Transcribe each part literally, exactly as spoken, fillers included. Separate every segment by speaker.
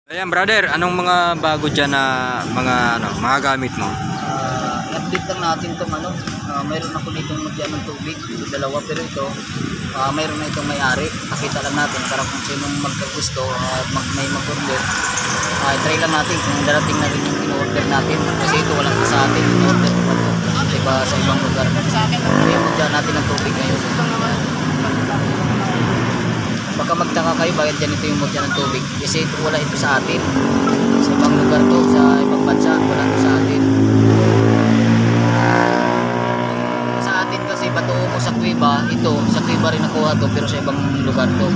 Speaker 1: Ayan brother, anong mga bago dyan na mga ano, mga gamit mo?
Speaker 2: Uh, i-update lang natin itong ano, uh, mayroon ako ditong mudyan ng tubig, ito dalawa, pero ito uh, mayroon na itong may-ari. Pakita lang natin para kung sinong magkagusto at uh, mag may mag-order, uh, try lang natin kung darating na rin yung in-order natin, kasi ito walang sa atin, in-order ko ito diba, sa ibang lugar. Kaya mudyan natin ng tubig ngayon. Baka magtaka kayo bakit ganito yung mudyan ng tubig, kasi ito, wala ito sa atin, sa ibang lugar to, sa ibang bansa wala ito sa atin. Sa atin kasi Bato mo sa Cueva, ito sa Cueva rin nakuha to, pero sa ibang lugar to.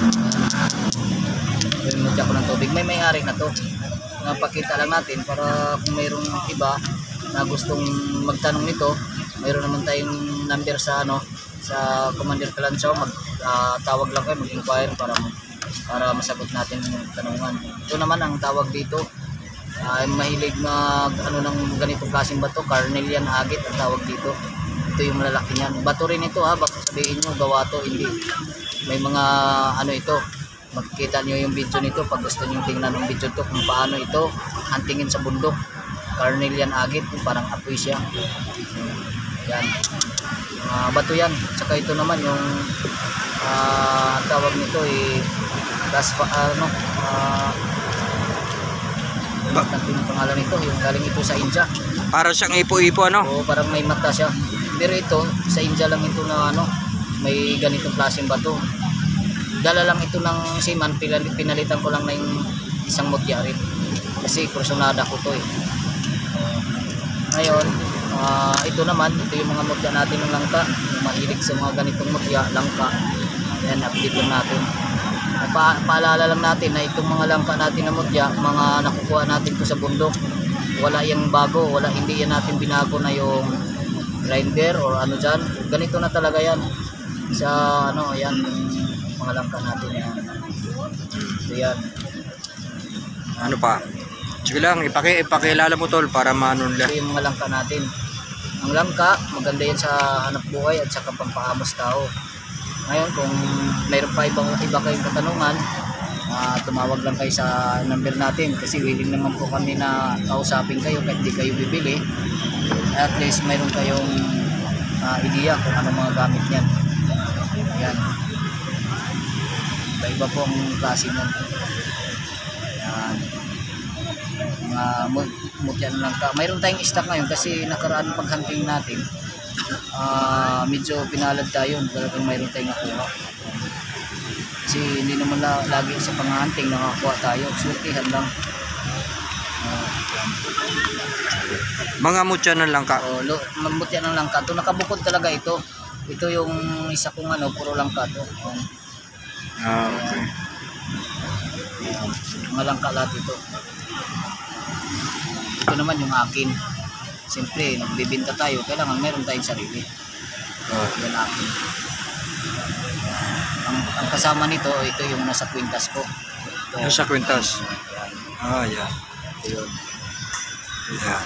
Speaker 2: Yung mudyan ko ng tubig, may may-ari na to. Napakita lang natin para kung mayroong iba na gustong magtanong nito, mayroon naman tayong number sa ano, sa Commander Kalansaw, mag uh, tawag lang kayo, mag-inquire para para masagot natin yung tanungan. Ito naman ang tawag dito, uh, mahilig mag ano ng ganitong klaseng bato, Carnelian agate ang tawag dito. Ito yung malalaki niyan. Bato rin ito ha, baka sabihin nyo gawa to, hindi. May mga ano ito, makikita nyo yung video nito pag gusto nyo tingnan ng video to kung paano ito huntingin sa bundok. Carnelian agate, parang apoy siya. Yan. Uh, bato yan. Tsaka ito naman yung uh, tawag nito eh gas pa ano uh, natin yung pangalan nito, yung galing ito sa India.
Speaker 1: Para siyang ipo-ipo ano?
Speaker 2: Oo, parang may mata siya. Pero ito sa India lang ito na ano, may ganitong klaseng bato. Dala lang ito ng siman, pinalitan ko lang na yung isang mutya rin. Kasi kursunada ko to eh. Ngayon, uh, ito naman, ito yung mga mutya natin ng langka, yung mahilig sa mga ganitong mutya, langka. Ayan, update lang natin. Pa paalala lang natin na itong mga langka natin na mutya, mga nakukuha natin ko sa bundok. Wala yung bago, wala, hindi yan natin binago na yung grinder or ano dyan. Ganito na talaga yan. Sa ano, ayan, yung mga langka natin yan. Ito yan.
Speaker 1: Ano pa? Sige lang, ipaki ipakilala mo tol para maano nila.
Speaker 2: Ito yung mga langka natin. Ang langka, maganda yan sa hanap buhay at saka pampaamos tao. Ngayon, kung mayroon pa ibang iba kayong katanungan, uh, tumawag lang kayo sa number natin kasi willing naman po kami na kausapin kayo kahit di kayo bibili. At least mayroon kayong uh, ideya kung ano mga gamit niyan. Yan. Iba-iba po ang klase niyan. Yan. Mga mutya na langka. Mayroon tayong stock ngayon kasi nakaraan paghunting natin. Uh, medyo pinalad tayo, talagang mayroon tayong nakuha. Kasi hindi naman la lagi sa panghunting nakakuha tayo. Surtihan lang. Uh,
Speaker 1: Mga mutya ng langka.
Speaker 2: Oh, lo, mutya ng langka. Ito nakabukod talaga ito. Ito yung isa kong ano, puro langka to. Um,
Speaker 1: ah, okay.
Speaker 2: Uh, mga langka lahat ito. Ito naman yung akin. Siyempre, nagbibinta tayo, kailangan meron tayong sarili.
Speaker 1: Oh.
Speaker 2: Yan akin. Ang, ang kasama nito, ito yung nasa kwintas ko. Ito.
Speaker 1: Nasa kwintas? Ah, yan.
Speaker 2: Ito yun.
Speaker 1: Yan.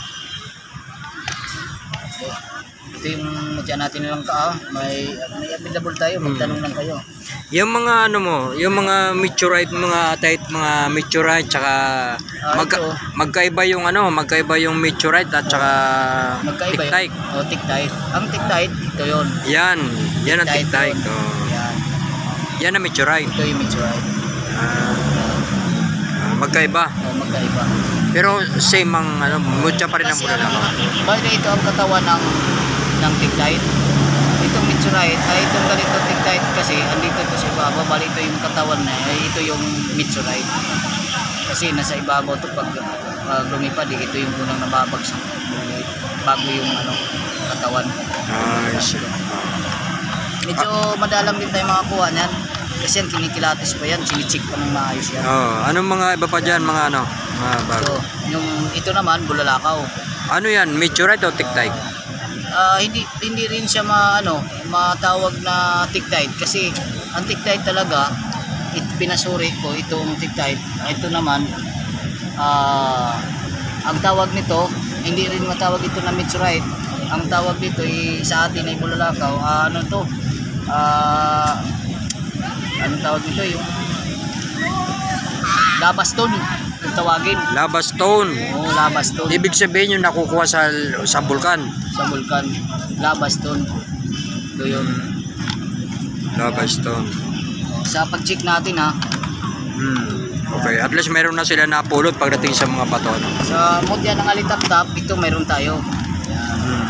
Speaker 2: Ito yung mutya natin lang ka, ah. May, may available tayo, magtanong lang kayo.
Speaker 1: Yung mga ano mo, yung mga meteorite, mga tight, mga meteorite, tsaka
Speaker 2: Ah,
Speaker 1: magka,
Speaker 2: ito.
Speaker 1: magkaiba yung ano, magkaiba yung meteorite at tsaka
Speaker 2: Magkaiba
Speaker 1: tiktike.
Speaker 2: yun. O, tiktike. Ang tiktike, ito yun.
Speaker 1: Yan, yan ang
Speaker 2: Tiktike
Speaker 1: tiktike.
Speaker 2: yun.
Speaker 1: Oh.
Speaker 2: Yan.
Speaker 1: Yan ang meteorite.
Speaker 2: Ito yung meteorite.
Speaker 1: Ah, ah, magkaiba.
Speaker 2: O, magkaiba.
Speaker 1: Pero same ang ano, mutya pa rin ang
Speaker 2: Kasi
Speaker 1: mula
Speaker 2: ano,
Speaker 1: lang.
Speaker 2: bakit ito ang katawan ng ng tiktite? Itong meteorite, ay itong ganito tiktite kasi andito ito sa ibabaw, bali ito yung katawan na, ay ito yung meteorite. Kasi nasa ibabaw ito pag uh, lumipad, eh, ito yung unang nababagsak bago yung ano, katawan.
Speaker 1: Ah, yes.
Speaker 2: Medyo madalang din tayo makakuha niyan. Kasi yan, kinikilatis pa yan, sinichik pa ng maayos yan.
Speaker 1: Oh, anong mga iba pa dyan, mga ano? Mga bago.
Speaker 2: So, yung ito naman, bulalakaw.
Speaker 1: Ano yan, meteorite o tiktike?
Speaker 2: Uh, hindi hindi rin siya ma ano, matawag na tiktite kasi ang tiktite talaga it, pinasuri ko itong tiktite. Ito naman uh, ang tawag nito hindi rin matawag ito na meteorite. Ang tawag dito ay sa atin ay bulalakaw. Uh, ano to? Uh, anong tawag nito yung Labaston, yung tawagin.
Speaker 1: Lava stone.
Speaker 2: Oo, Labaston.
Speaker 1: Ibig sabihin yung nakukuha sa sa bulkan.
Speaker 2: Sa vulkan. Labaston. Ito yun.
Speaker 1: Lava stone.
Speaker 2: Sa pag-check natin ha,
Speaker 1: Hmm. Okay, at least meron na sila napulot pagdating sa mga bato. No?
Speaker 2: sa mutya ng alitap-tap, ito meron tayo. Yan.
Speaker 1: Hmm.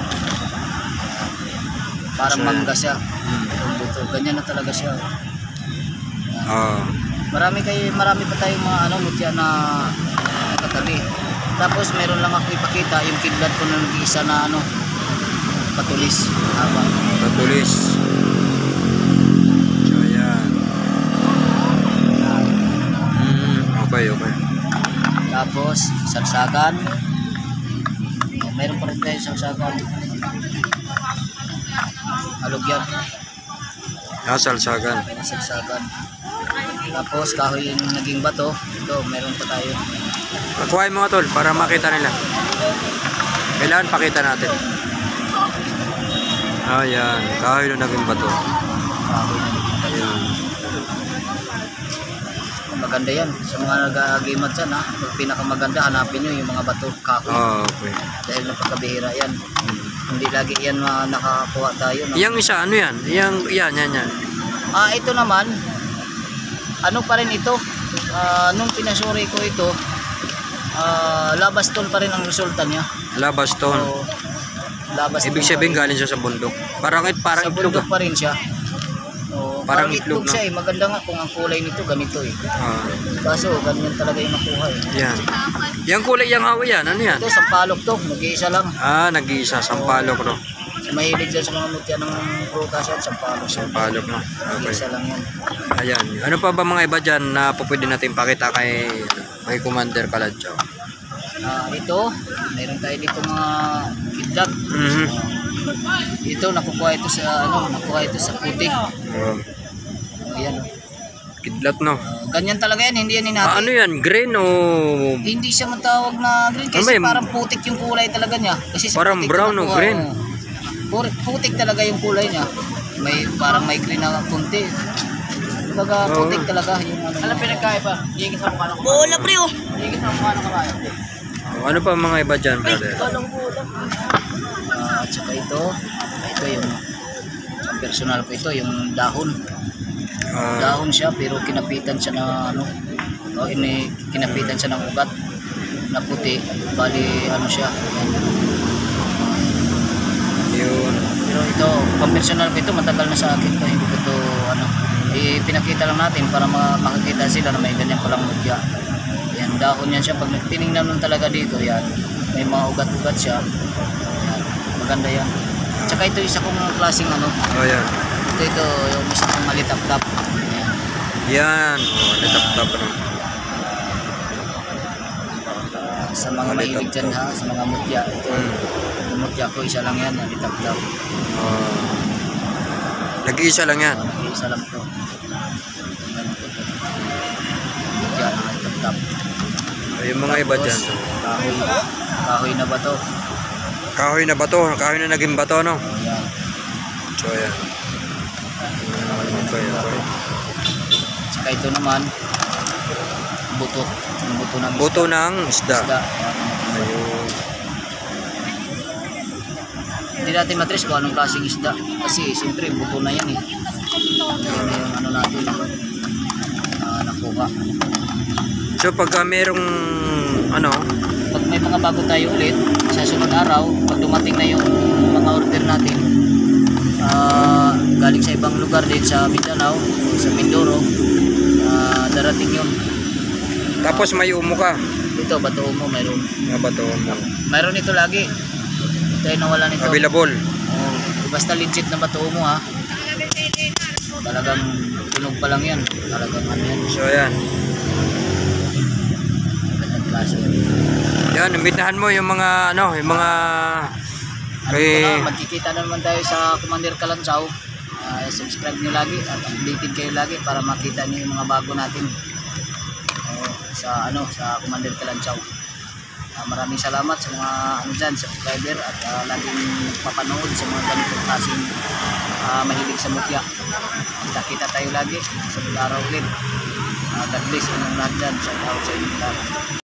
Speaker 2: Parang
Speaker 1: So,
Speaker 2: mangga siya.
Speaker 1: Hmm.
Speaker 2: Itong buto. Ganyan na talaga siya.
Speaker 1: Ah.
Speaker 2: Marami kayo, marami pa tayong mga ano, mutya na katabi. Tapos meron lang ako ipakita yung kidlat ko na nag-iisa na ano, patulis. Haba.
Speaker 1: Patulis. So, ayan. Hmm. Okay, okay.
Speaker 2: Tapos, sagsagan. Oh, meron pa rin tayo sagsagan. Halugyan.
Speaker 1: Nasalsagan.
Speaker 2: Sagsagan. Tapos, kahoy yung naging bato. Ito, meron pa tayo.
Speaker 1: Pakuhain mo nga tol para makita nila. Kailangan pakita natin. Ayan, kahoy na naging bato.
Speaker 2: Kahoy na naging bato.
Speaker 1: Ayan.
Speaker 2: Maganda yan. Sa mga nag-agimat dyan, ha? Pag pinakamaganda, hanapin nyo yung mga bato, kahoy.
Speaker 1: Oh, okay.
Speaker 2: Dahil napakabihira yan. Hindi lagi yan mga nakakuha tayo. No?
Speaker 1: Yang isa, ano yan? Yang, yan, yan, yan.
Speaker 2: Ah, ito naman, ano pa rin ito? Ah, nung pinasuri ko ito, ah, labaston pa rin ang resulta niya.
Speaker 1: Lava stone.
Speaker 2: So, labaston
Speaker 1: Ibig
Speaker 2: pa
Speaker 1: sabihin
Speaker 2: rin.
Speaker 1: galing siya sa bundok. Parang, parang
Speaker 2: Sa
Speaker 1: itlog.
Speaker 2: bundok pa rin siya. So,
Speaker 1: Parang
Speaker 2: parang,
Speaker 1: itlog,
Speaker 2: itlog,
Speaker 1: no?
Speaker 2: siya eh. Maganda nga kung ang kulay nito ganito eh.
Speaker 1: Ah,
Speaker 2: Kaso ganyan talaga yung nakuha eh.
Speaker 1: yan. Yang kulay, yang awi yan. Ano yan?
Speaker 2: Ito sampalok to, nag-iisa lang.
Speaker 1: Ah, nag-iisa. Sampalok, no?
Speaker 2: Mahilig dyan sa mga mutya ng prutas at sampalok.
Speaker 1: Sampalok, no? Okay.
Speaker 2: Nag-iisa lang yan.
Speaker 1: Ayan. Ano pa ba mga iba dyan na po pwede natin pakita kay, kay Commander Kaladyaw?
Speaker 2: Ah, ito, meron tayo dito mga kidlat.
Speaker 1: Mhm.
Speaker 2: Ito nakukuha ito sa ano, nakuha ito sa putik.
Speaker 1: Oh,
Speaker 2: Ayan. oh.
Speaker 1: kidlat, no?
Speaker 2: Ah, ganyan talaga yan, hindi yan
Speaker 1: Ah,
Speaker 2: hinati.
Speaker 1: ano yan? Green o
Speaker 2: Hindi siya matawag na green
Speaker 1: Ano ba
Speaker 2: kasi
Speaker 1: yun?
Speaker 2: parang putik yung kulay talaga niya. Kasi sa
Speaker 1: Parang
Speaker 2: putik
Speaker 1: brown o
Speaker 2: nakuha,
Speaker 1: green?
Speaker 2: oh. Pur- Putik talaga yung kulay niya. May parang may green na kunti. Kumbaga
Speaker 1: Oo.
Speaker 2: putik talaga yung ano.
Speaker 3: Alam pinagkaiba, higit sa mukha ng kabayo.
Speaker 2: Bola pre oh.
Speaker 3: Higit sa mukha ng kabayo.
Speaker 1: Oh, ano pa mga iba dyan, brother?
Speaker 3: Walang bola.
Speaker 2: Ah, at saka ito, ito yung ang personal ko ito, yung dahon.
Speaker 1: Ah,
Speaker 2: Dahon siya pero kinapitan siya ng ano, o ini kinapitan siya ng ugat na puti. Bali ano siya.
Speaker 1: yun.
Speaker 2: Pero ito, pang-personal ko ito, matagal na sa akin to, hindi ko to ano, ipinakita lang natin para ma- makakita sila na may ganyan palang mutya. Yan, dahon yan siya. Pag tinignan mo talaga dito, yan, may mga ugat-ugat siya. Yan, maganda yan. Tsaka ito isa kong klaseng ano,
Speaker 1: Oh, yan.
Speaker 2: ito ito, yung isa kong malitap-tap. Yan.
Speaker 1: Yan. Oh, natap-tap, no?
Speaker 2: Sa mga mahilig dyan ha, sa mga mutya, ito, yung mutya ko, isa lang yan, malitap-tap.
Speaker 1: Oh. Nag-iisa lang yan.
Speaker 2: Isa lang to. Mutya, malitap-tap.
Speaker 1: Oh, yung mga iba dyan.
Speaker 2: Kahoy. Kahoy na ba to?
Speaker 1: Kahoy na bato. Kahoy na naging bato, no?
Speaker 2: Ayan.
Speaker 1: So, yan. Okay, okay.
Speaker 2: Saka ito naman, buto. Yung buto ng
Speaker 1: Buto ng isda.
Speaker 2: isda.
Speaker 1: Ayun.
Speaker 2: Hindi natin matres kung anong klaseng isda. Kasi siyempre buto na yan eh. Yan yung ano natin. Uh, nakuha.
Speaker 1: So, pagka merong, ano,
Speaker 2: Pag may mga bago tayo ulit, sa sunod araw, pag dumating na yung mga order natin, ah, galing sa ibang lugar din sa Mindanao, sa Mindoro, ah, darating yun.
Speaker 1: tapos may umo ka.
Speaker 2: Ito, bato mo, mayroon.
Speaker 1: Mga bato mo.
Speaker 2: Mayroon ito lagi. Ito ay nawala nito.
Speaker 1: Available.
Speaker 2: Oh, basta legit na bato mo ha. Talagang tunog pa lang yan. Talagang ano yan.
Speaker 1: So, yan.
Speaker 2: Magandang klase.
Speaker 1: Yan, imbitahan mo yung mga, ano, yung mga,
Speaker 2: Ano
Speaker 1: kay,
Speaker 2: ko na, magkikita na naman tayo sa Commander Kalansaw. Uh, subscribe nyo lagi at updated kayo lagi para makita nyo yung mga bago natin. Oh, sa ano sa Commander Kalansaw. Uh, maraming salamat sa mga ano dyan, subscriber at uh, laging papanood sa mga ganitong klaseng ah, mahilig sa mutya. Kita-kita tayo lagi sa araw ulit. Uh, God bless inyong lahat dyan. Shout out sa inyong lahat.